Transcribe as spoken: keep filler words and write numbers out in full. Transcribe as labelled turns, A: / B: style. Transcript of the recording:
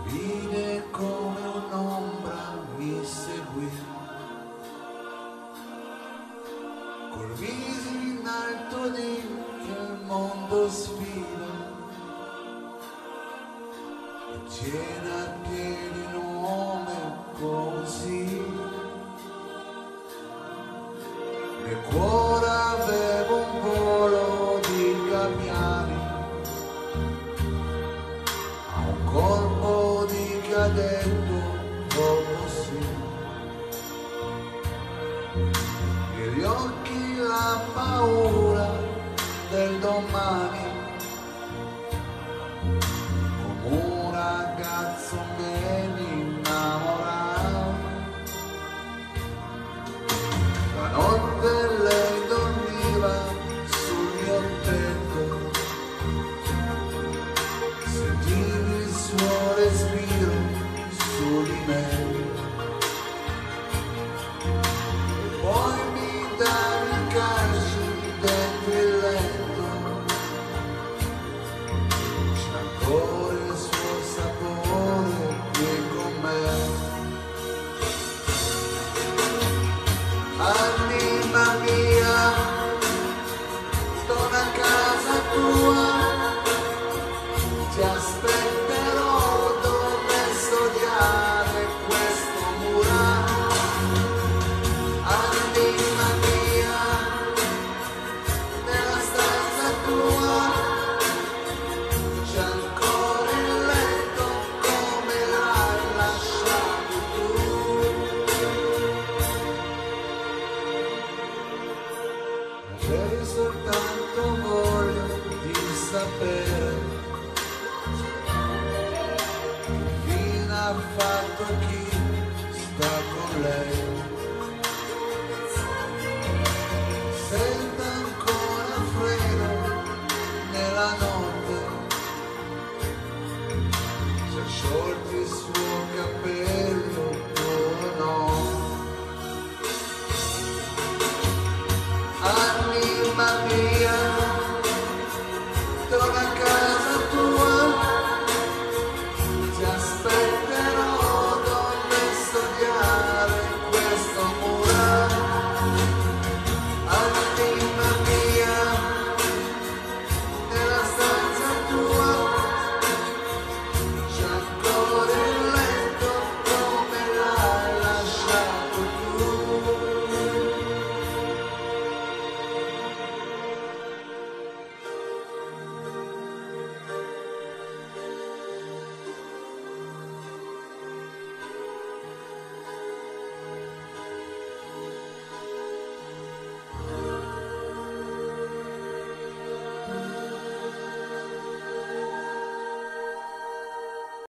A: vide come un'ombra mi seguì, col viso in alto di che il mondo sfida, e tiene a piedi nome così. Nel cuore avevo un volo di gabbiani, a un colpo di cadetto dopo sì, negli occhi la paura del domani, come un ragazzo me ne innamoravo. La notte lei dormiva sul mio tetto, sentivi il suo respiro su di me, e poi mi davi calci dentro il letto, c'è ancora il suo sapore qui con me. Anima mia, torna a casa tua, ti aspetterò dove studiare questo murario. Anima mia, nella stanza tua c'è ancora il letto come l'hai lasciato tu. Avevi soltanto voglia di sapere che fine ha fatto chi sta con lei. Sento ancora freddo nella notte, si è sciolti il suo capello